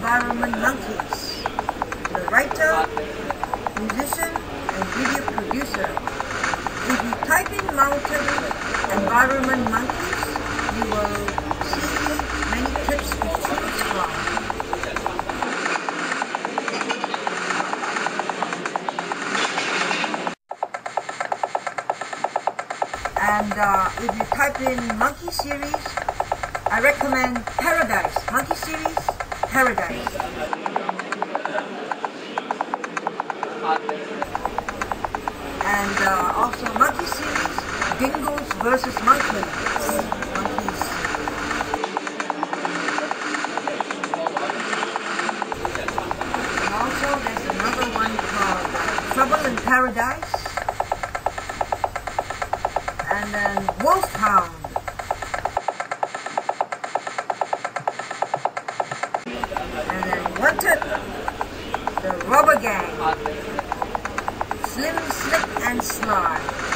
Environment Monkeys. The writer, musician, and video producer. If you type in Mountain Environment Monkeys, you will see many clips to choose from. And if you type in Monkey Series, I recommend Paradise. Monkey Series, Paradise. And also Monkey Series, Dingoes versus Monkeys. And also there's another one called Trouble in Paradise. And then Wolfhound. And then Wanted, The Rubber Gang, Slim, Slick and Sly.